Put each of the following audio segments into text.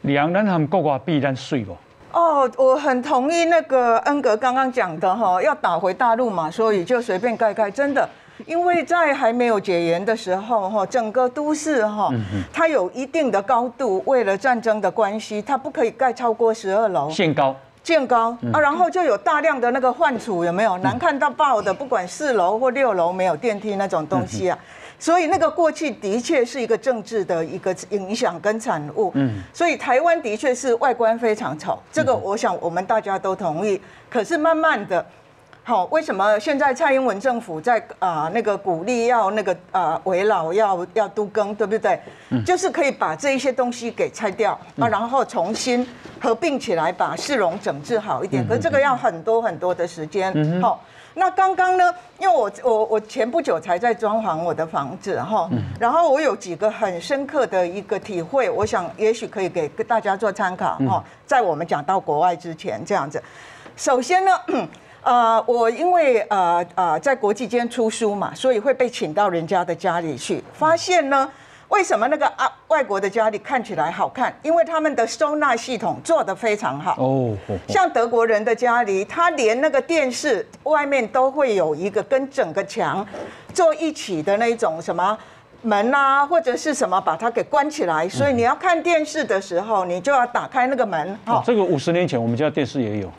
量咱和国外比，咱水不？ 哦，我很同意那个恩格刚刚讲的哈，要打回大陆嘛，所以就随便盖盖，真的。因为在还没有解严的时候，哈，整个都市哈，它有一定的高度，为了战争的关系，它不可以盖超过12楼。限高啊，然后就有大量的那个换储，有没有难看到爆的？不管4楼或6楼没有电梯那种东西啊，所以那个过去的确是一个政治的一个影响跟产物。所以台湾的确是外观非常丑，这个我想我们大家都同意。可是慢慢的。好，为什么现在蔡英文政府在那个鼓励要那个围老要都更，对不对？就是可以把这一些东西给拆掉啊，然后重新合并起来，把市容整治好一点。可是这个要很多很多的时间。好，那刚刚呢，因为我前不久才在装潢我的房子哈，然后我有几个很深刻的一个体会，我想也许可以给大家做参考哈，在我们讲到国外之前这样子。首先呢。我因为在国际间出书嘛，所以会被请到人家的家里去。发现呢，为什么那个外国的家里看起来好看？因为他们的收纳系统做得非常好。像德国人的家里，他连那个电视外面都会有一个跟整个墙做一起的那种什么门啊，或者是什么把它给关起来。所以你要看电视的时候，你就要打开那个门。 这个50年前我们家电视也有。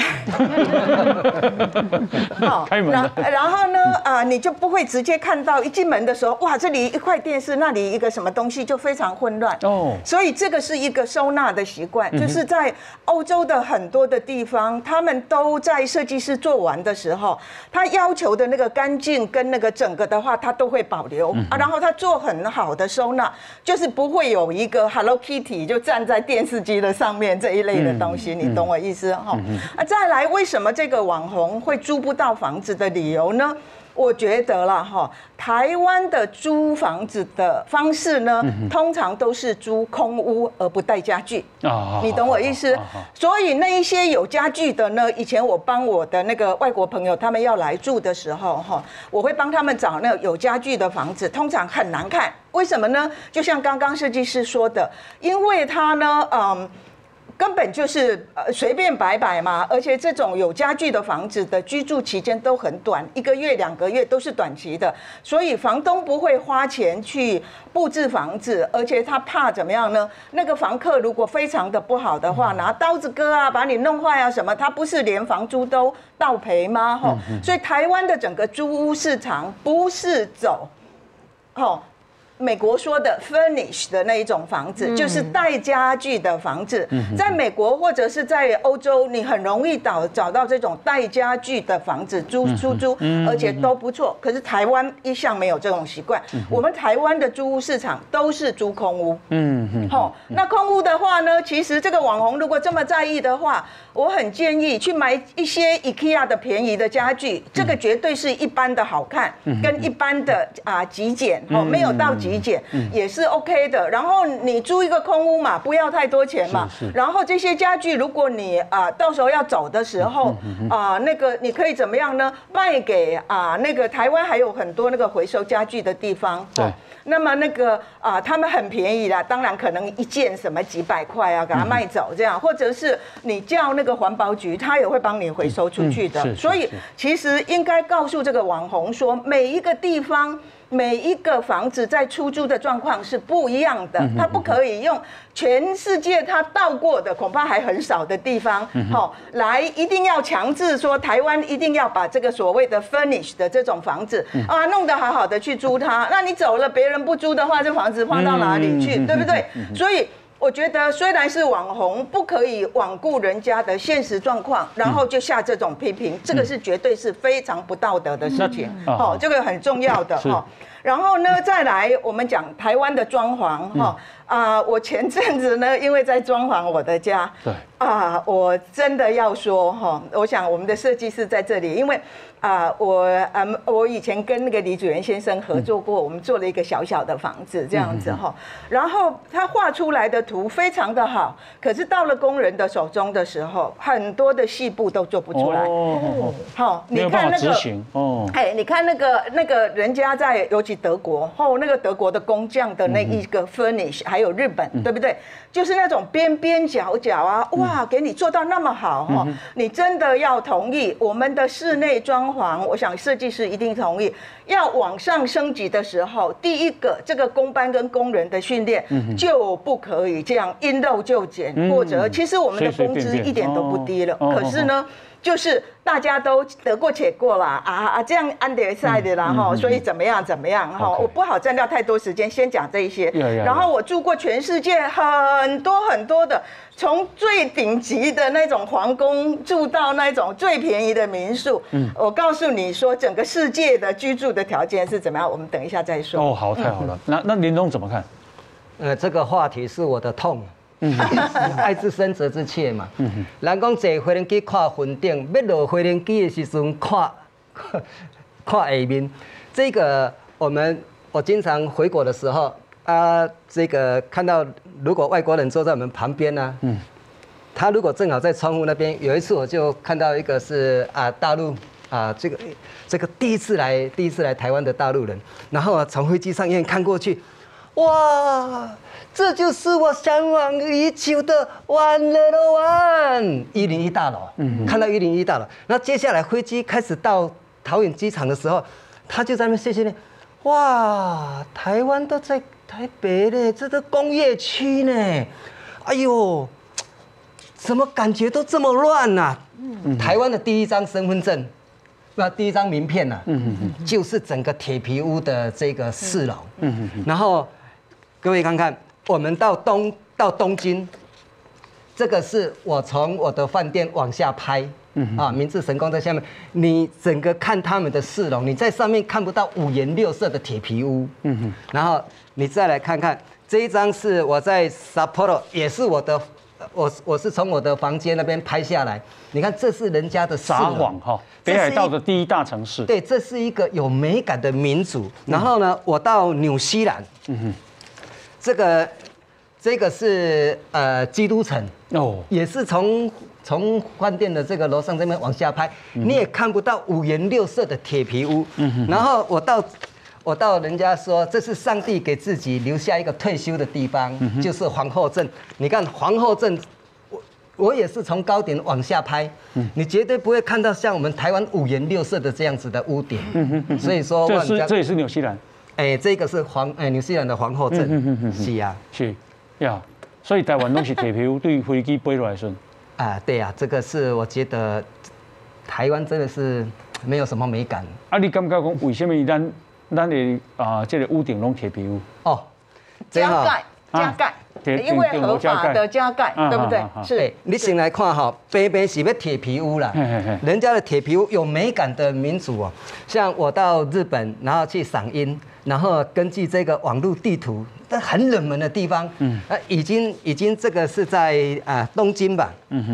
开门然后呢，你就不会直接看到一进门的时候，哇，这里一块电视，那里一个什么东西，就非常混乱。所以这个是一个收纳的习惯，就是在欧洲的很多的地方，他们都在设计师做完的时候，他要求的那个干净跟那个整个的话，他都会保留然后他做很好的收纳，就是不会有一个 Hello Kitty 就站在电视机的上面这一类的东西，你懂我意思哈？再来，为什么这个网红会租不到房子的理由呢？我觉得啦哈，台湾的租房子的方式呢，通常都是租空屋而不带家具你懂我意思？所以那一些有家具的呢，以前我帮我的那个外国朋友他们要来住的时候哈，我会帮他们找那个有家具的房子，通常很难看。为什么呢？就像刚刚设计师说的，因为他呢，根本就是随便摆摆嘛，而且这种有家具的房子的居住期间都很短，1个月、2个月都是短期的，所以房东不会花钱去布置房子，而且他怕怎么样呢？那个房客如果非常的不好的话，拿刀子割啊，把你弄坏啊什么，他不是连房租都倒赔吗？所以台湾的整个租屋市场不是走，美国说的 furnish 的那一种房子，就是带家具的房子。在美国或者是在欧洲，你很容易找到这种带家具的房子出租，而且都不错。可是台湾一向没有这种习惯，我们台湾的租屋市场都是租空屋。那空屋的话呢，其实这个网红如果这么在意的话，我很建议去买一些 IKEA 的便宜的家具，这个绝对是一般的好看，跟一般的极简没有到极简也是 OK 的。然后你租一个空屋嘛，不要太多钱嘛。然后这些家具，如果你到时候要走的时候那个你可以怎么样呢？卖给那个台湾还有很多那个回收家具的地方。那么那个他们很便宜啦，当然可能一件什么几百块给它卖走这样，或者是你叫那个环保局，他也会帮你回收出去的。所以其实应该告诉这个网红说，每一个地方。每一个房子在出租的状况是不一样的，它不可以用全世界它到过的恐怕还很少的地方，来一定要强制说台湾一定要把这个所谓的 furnish 的这种房子弄得好好的去租它，那你走了别人不租的话，这房子放到哪里去，对不对？所以。我觉得虽然是网红，不可以罔顾人家的现实状况，然后就下这种批评，这个是绝对是非常不道德的事情。这个很重要的然后呢，再来我们讲台湾的装潢我前阵子呢，因为在装潢我的家，我真的要说我想我们的设计师在这里，因为我以前跟那个李祖原先生合作过，我们做了一个小小的房子这样子然后他画出来的图非常的好，可是到了工人的手中的时候，很多的细部都做不出来。你看那个你看那个人家在尤其德国那个德国的工匠的那一个 furnish，还还有日本，对不对？就是那种边边角角啊，哇，给你做到那么好哈，你真的要同意我们的室内装潢，我想设计师一定同意。要往上升级的时候，第一个这个工班跟工人的训练就不可以这样因陋就简，或者其实我们的工资一点都不低了，可是呢，就是大家都得过且过啦这样安德赛的啦哈，所以怎么样哈，我不好占掉太多时间，先讲这一些。然后我住过全世界很多的，从最顶级的那种皇宫住到那种最便宜的民宿。我告诉你说，整个世界的居住的条件是怎么样，我们等一下再说。 哦，好，太好了。那林东怎么看？ 这个话题是我的痛。爱之深责之切嘛。人讲坐飞轮机看云顶，要落飞轮机的时阵看下面。这个我经常回国的时候这个看到如果外国人坐在我们旁边呢，他如果正好在窗户那边，有一次我就看到一个是大陆这个第一次来台湾的大陆人，然后从飞机上面看过去，哇！这就是我向往已久的101 101大楼，看到101大楼。那接下来飞机开始到桃园机场的时候，他就在那边谢谢，哇，台湾都在台北呢，这个工业区呢，哎呦，怎么感觉都这么乱呐？台湾的第一张身份证，第一张名片呐，就是整个铁皮屋的这个4楼，然后各位看看。我们到东京，这个是我从我的饭店往下拍，明治神宫在下面，你整个看他们的4楼，你在上面看不到5颜6色的铁皮屋，然后你再来看看这一张是我在 Sapporo， 也是我是从我的房间那边拍下来，你看这是人家的4楼，撒谎哈，北海道的第一大城市， 对，这是一个有美感的民族。然后呢，我到纽西兰，这个是基督城哦，也是从饭店的这个楼上这边往下拍，你也看不到5颜6色的铁皮屋。然后我到人家说这是上帝给自己留下一个退休的地方，就是皇后镇。你看皇后镇，我也是从高点往下拍，你绝对不会看到像我们台湾5颜6色的这样子的屋顶。所以说， 这也是纽西兰。 这个是纽西兰的皇后镇，是啊， 是呀，所以台湾都是铁皮屋，对飞机飞落来顺。 对啊，这个是我觉得台湾真的是没有什么美感。 你感觉讲为什么咱的这个屋顶拢铁皮屋？ 哦， 加盖，因为合法的加盖，对不对？是。 你先来看哈，北是要铁皮屋啦，人家的铁皮屋有美感的民族哦，像我到日本，然后去赏樱。然后根据这个网络地图，很冷门的地方，已经这个是在东京吧，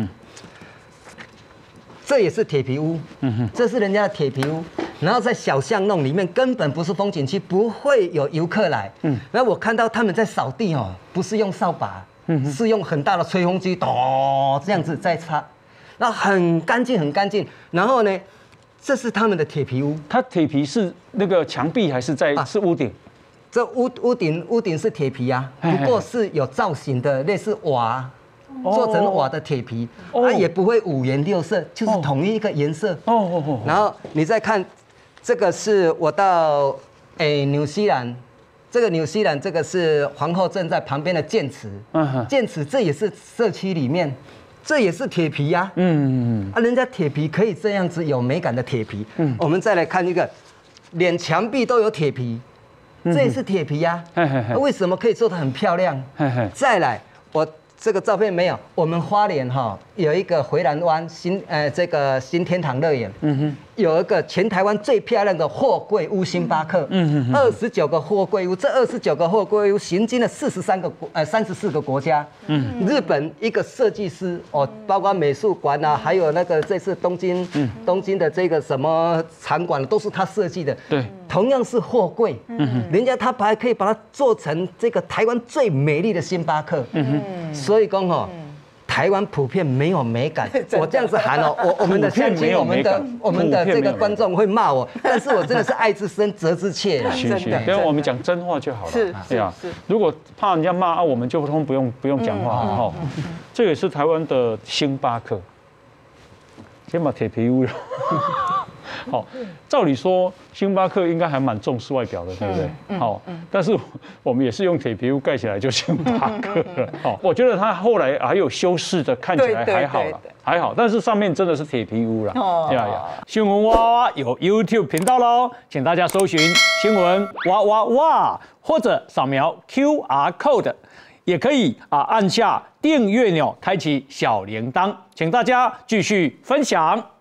这也是铁皮屋，这是人家的铁皮屋，然后在小巷弄里面根本不是风景区，不会有游客来，然后我看到他们在扫地哦，不是用扫把，是用很大的吹风机，这样子在擦，然后很干净，然后呢。这是他们的铁皮屋， 它铁皮是那个墙壁还是是屋顶？ 这屋顶是铁皮啊，不过是有造型的，类似瓦，做成瓦的铁皮，它也不会5颜6色，就是统一一个颜色。然后你再看，这个是我到纽西兰，这个是皇后镇在旁边的剑池，剑池这也是社区里面。这也是铁皮呀，人家铁皮可以这样子有美感的铁皮，我们再来看一个，连墙壁都有铁皮，这也是铁皮呀，为什么可以做得很漂亮？再来，我这个照片没有，我们花莲有一个回南湾这个新天堂乐园，有一个全台湾最漂亮的货柜屋星巴克，29个货柜屋，这29个货柜屋行经了34个国家，日本一个设计师包括美术馆啊，还有那个这次东京的这个什么场馆都是他设计的，对，同样是货柜，人家他还可以把它做成这个台湾最美丽的星巴克，所以讲台湾普遍没有美感。我这样子喊哦，我们的乡亲，我们的这个观众会骂我，但是我真的是爱之深责之切。 是，跟我们讲真话就好了。 是啊， 如果怕人家骂啊，我们就不用讲话哈。这也是台湾的星巴克，先把铁皮屋了。好，照理说星巴克应该还蛮重视外表的，对不对？好，但是我们也是用铁皮屋盖起来就星巴克了。好，我觉得它后来还有修饰的，看起来还好了，还好。但是上面真的是铁皮屋了。新闻哇哇有 YouTube 频道喽，请大家搜寻新闻哇哇哇，或者扫描 QR code， 也可以按下订阅钮，开启小铃铛，请大家继续分享。